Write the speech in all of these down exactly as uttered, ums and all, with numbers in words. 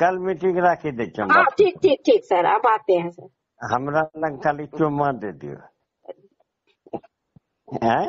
कल मीटिंग रखी दे चंबा। हाँ ठीक ठीक ठीक सर, अब आते हैं सर। हमरा लग खाली चुम्मा दे दियो है?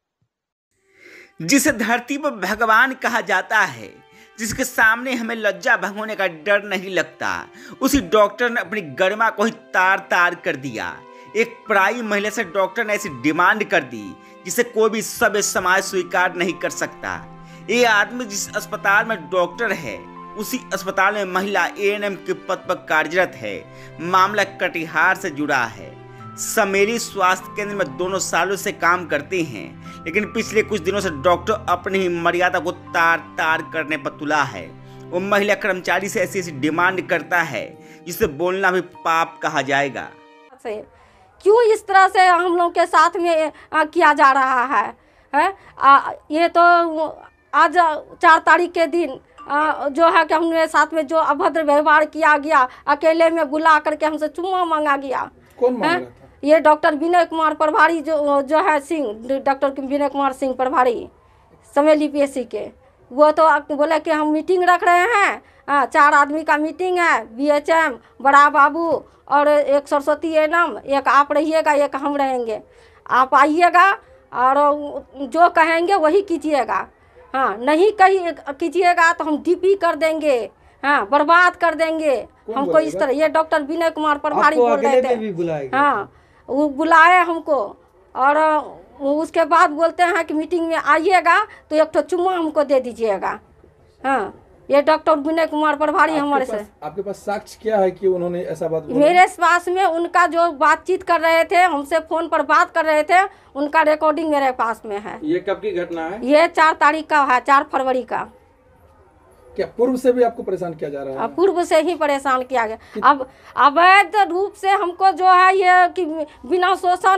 जिसे धरती पर भगवान कहा जाता है, जिसके सामने हमें लज्जा भंग होने का डर नहीं लगता, उसी डॉक्टर ने अपनी गरिमा को ही तार तार कर दिया। एक पराई महिला से डॉक्टर ने ऐसी डिमांड कर दी जिसे कोई भी सभ्य समाज स्वीकार नहीं कर सकता। ये आदमी जिस अस्पताल में डॉक्टर है, उसी अस्पताल में महिला ए एन एम के पद पर कार्यरत है। मामला कटिहार से जुड़ा है। समेरी स्वास्थ्य केंद्र में दोनों सालों से काम करते हैं, लेकिन पिछले कुछ दिनों से डॉक्टर अपनी ही मर्यादा को तार तार करने पर तुला है। वो महिला कर्मचारी से ऐसी ऐसी डिमांड करता है जिसे बोलना भी पाप कहा जाएगा। क्यों इस तरह से हम लोग के साथ में आ, किया जा रहा है, है? आ, ये तो आज चार तारीख के दिन आ, जो है कि हमने साथ में जो अभद्र व्यवहार किया गया, अकेले में बुला करके हमसे चुम्मा मांगा गया। कौन मांगा था? ये डॉक्टर विनय कुमार प्रभारी जो जो है सिंह, डॉक्टर विनय कुमार सिंह प्रभारी समेली पी एस सी के, वो तो बोले कि हम मीटिंग रख रहे हैं, आ, चार आदमी का मीटिंग है, बी एच एम, बड़ा बाबू और एक सरस्वती एनम, एक आप रहिएगा, एक हम रहेंगे। आप आइएगा और जो कहेंगे वही कीजिएगा। हाँ, नहीं कही कीजिएगा तो हम डी पी कर देंगे, हाँ, बर्बाद कर देंगे हमको। इस तरह ये डॉक्टर विनय कुमार प्रभारी बोल रहे थे। हाँ, वो बुलाए हमको और उसके बाद बोलते हैं कि मीटिंग में आइएगा तो एक तो चुम्मा हमको दे दीजिएगा। हाँ, ये डॉक्टर विनय कुमार प्रभारी हमारे से। आपके पास साक्ष्य क्या है कि उन्होंने ऐसा बात बोला? मेरे पास में उनका जो बातचीत कर रहे थे, हमसे फोन पर बात कर रहे थे, उनका रिकॉर्डिंग मेरे पास में है। ये कब की घटना है? ये चार तारीख का है, चार फरवरी का। क्या पूर्व से भी आपको परेशान किया जा रहा है? पूर्व से ही परेशान किया गया। अब अवैध रूप से हमको जो है ये कि बिना शोषण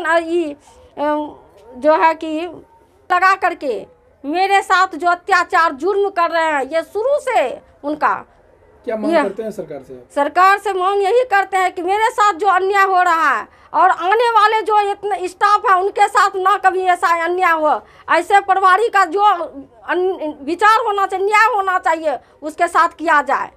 जो है कि लगा करके मेरे साथ जो अत्याचार जुर्म कर रहे हैं, ये शुरू से उनका। क्या मांग करते हैं सरकार से? सरकार से मांग यही करते हैं कि मेरे साथ जो अन्याय हो रहा है और आने वाले जो इतने स्टाफ है उनके साथ ना कभी ऐसा अन्याय हो। ऐसे प्रभारी का जो विचार होना चाहिए, न्याय होना चाहिए, उसके साथ किया जाए।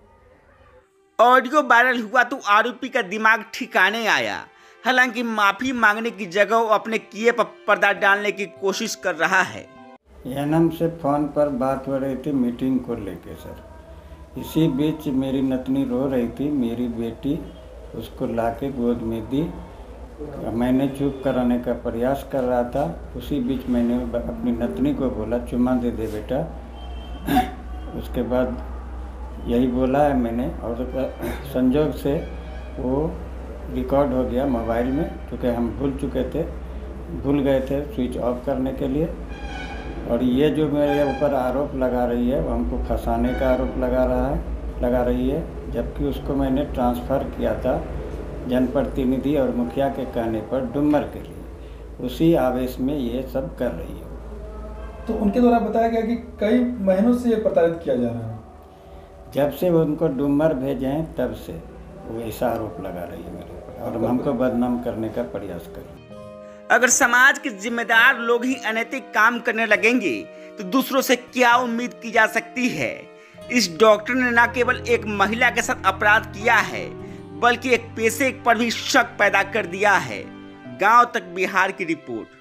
ऑडियो वायरल हुआ तो आरोपी का दिमाग ठिकाने आया। हालांकि माफी मांगने की जगह वो अपने किए पर पर्दा डालने की कोशिश कर रहा है। एनम से फ़ोन पर बात हो रही थी मीटिंग को लेके सर। इसी बीच मेरी नतनी रो रही थी, मेरी बेटी उसको लाके गोद में दी। मैंने चुप कराने का प्रयास कर रहा था। उसी बीच मैंने अपनी नतनी को बोला चुम्मा दे दे बेटा। उसके बाद यही बोला है मैंने, और संजोग से वो रिकॉर्ड हो गया मोबाइल में, क्योंकि हम भूल चुके थे, भूल गए थे स्विच ऑफ करने के लिए। और ये जो मेरे ऊपर आरोप लगा रही है, वो हमको फंसाने का आरोप लगा रहा है लगा रही है जबकि उसको मैंने ट्रांसफ़र किया था जनप्रतिनिधि और मुखिया के कहने पर डुमर के लिए। उसी आवेश में ये सब कर रही है। तो उनके द्वारा बताया गया कि कई महीनों से ये प्रताड़ित किया जा रहा है। जब से वो उनको डुमर भेजे हैं तब से वो ऐसा आरोप लगा रही है मेरे ऊपर और हमको बदनाम करने का प्रयास कर रही है। अगर समाज के जिम्मेदार लोग ही अनैतिक काम करने लगेंगे तो दूसरों से क्या उम्मीद की जा सकती है। इस डॉक्टर ने न केवल एक महिला के साथ अपराध किया है, बल्कि एक पेशे पर भी शक पैदा कर दिया है। गांव तक बिहार की रिपोर्ट।